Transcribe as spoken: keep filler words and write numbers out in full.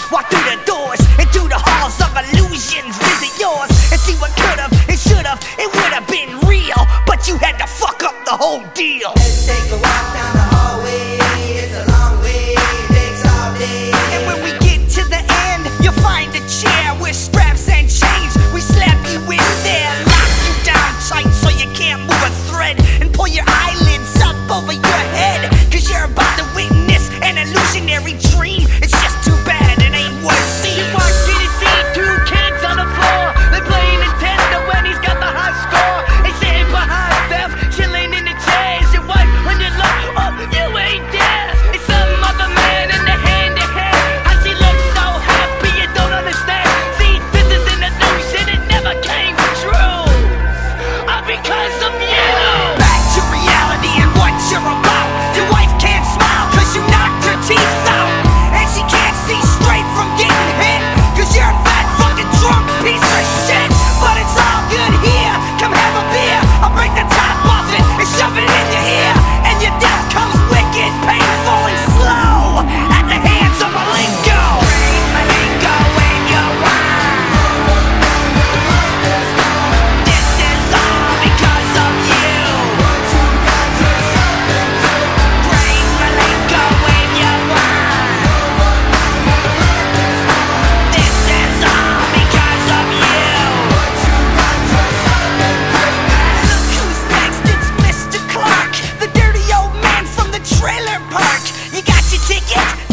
Walk through the doors into the halls of illusions. Visit yours and see what could've, it should've, it would've been real, but you had to fuck up the whole deal. Let's take a walk down the hallway. It's a long way, it takes all day. And when we get to the end, you'll find a chair with straps and chains. We slap you in there, lock you down tight so you can't move a thread, and pull your eyelids up over your head, cause you're about to witness an illusionary dream. It's just too bad it ain't worth seeing. You watch T D C, two kids on the floor. They playing Nintendo when he's got the high score. They sitting behind Steph, chilling in the chairs. Your wife when you look, oh, you ain't there. It's some other man in the hand to hand. How she looks so happy, you don't understand. See, this is an illusion, it never came true. All because of you. Back to reality and what you're about. Your wife can't smile cause you knocked her teeth out, and she can't see straight from getting hit cause you're a fat fucking drunk piece of shit. But it's all good here, come have a beer. I'll break the top off it and shove it in your ear, and your death comes wicked, painful and slow at the hands of Malenko. Malenko in your wine. This is all because of you. Bring Malenko in your wine. This is all because of you. Look who's next, it's Mister Clark, the dirty old man from the trailer park. You got your ticket?